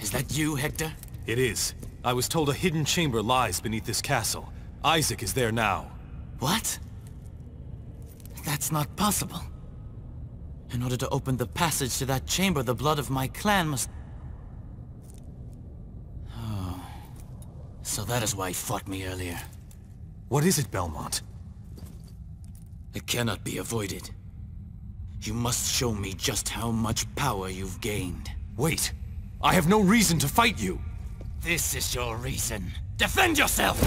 Is that you, Hector? It is. I was told a hidden chamber lies beneath this castle. Isaac is there now. What? That's not possible. In order to open the passage to that chamber, the blood of my clan must... Oh. So that is why he fought me earlier. What is it, Belmont? It cannot be avoided. You must show me just how much power you've gained. Wait! I have no reason to fight you! This is your reason. Defend yourself!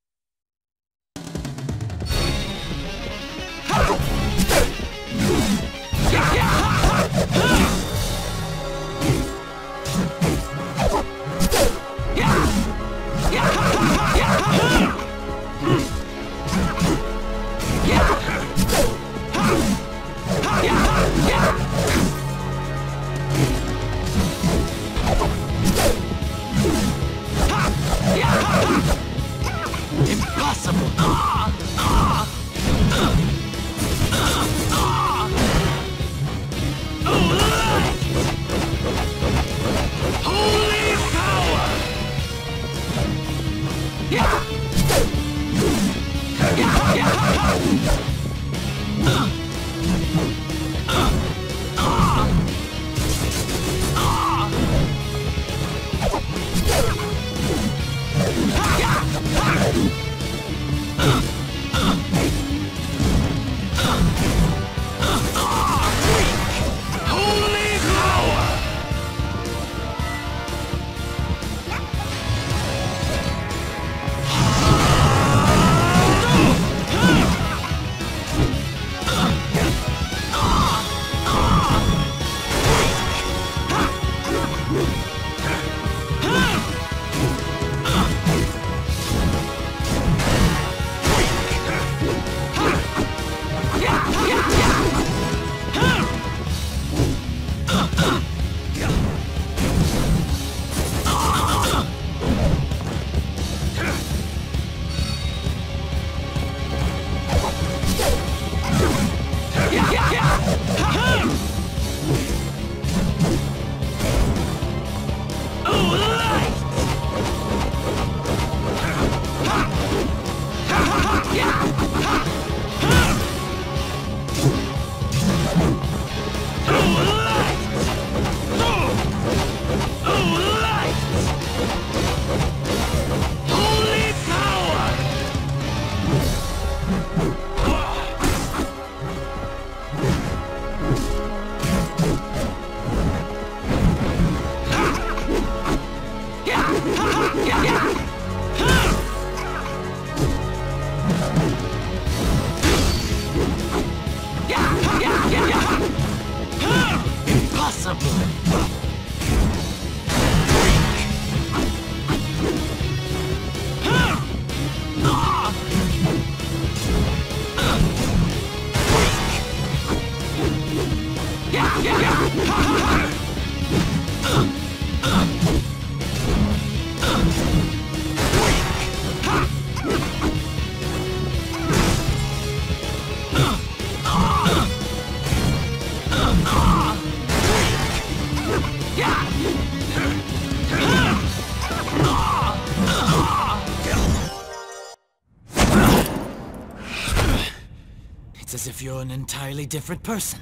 It's as if you're an entirely different person.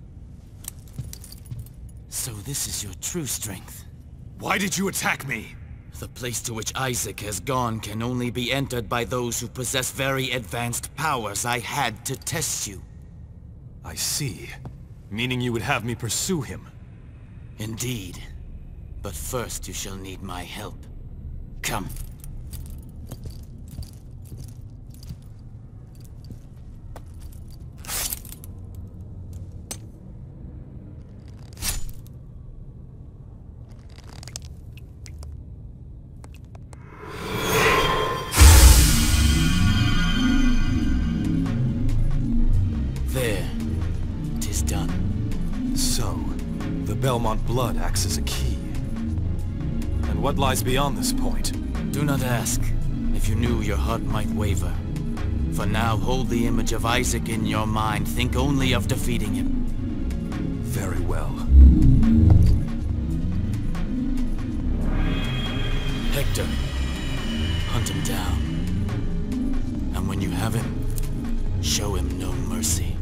So this is your true strength. Why did you attack me? The place to which Isaac has gone can only be entered by those who possess very advanced powers. I had to test you. I see. Meaning you would have me pursue him. Indeed. But first you shall need my help. Come. Belmont blood acts as a key. And what lies beyond this point? Do not ask. If you knew, your heart might waver. For now, hold the image of Isaac in your mind. Think only of defeating him. Very well. Hector, hunt him down. And when you have him, show him no mercy.